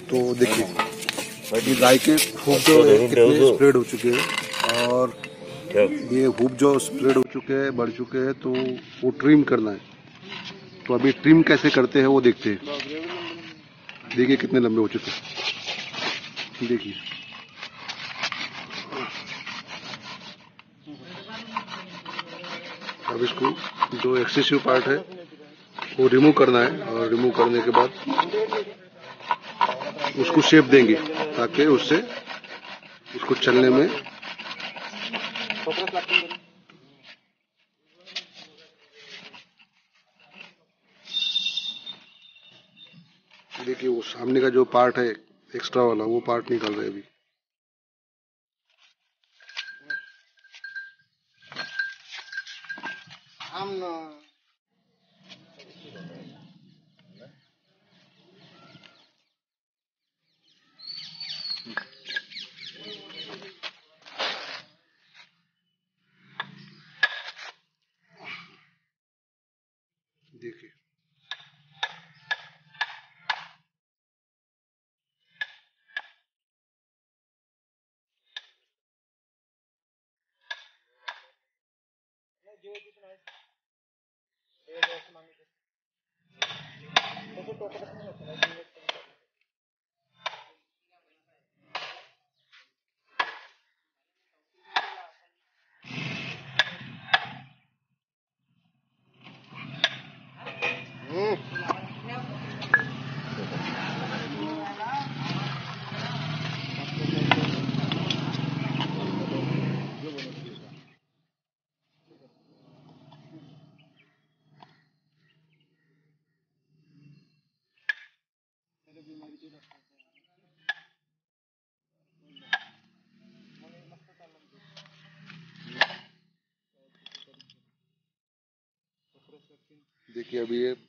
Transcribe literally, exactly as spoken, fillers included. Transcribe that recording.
तो देखिए राई के हुप जो कितने स्प्रेड हो चुके हैं और ये हुप जो स्प्रेड हो चुके हैं, बढ़ चुके हैं, तो वो ट्रिम करना है। तो अभी ट्रिम कैसे करते हैं वो देखते हैं। देखिए कितने लंबे हो चुके हैं, देखिए अब इसको जो एक्सेसिव पार्ट है वो रिमूव करना है और रिमूव करने के बाद उसको शेप देंगे ताकि उससे उसको चलने में देखिए वो सामने का जो पार्ट है एक्स्ट्रा वाला वो पार्ट निकल रहा है अभी। देखिए देखिए अभी ये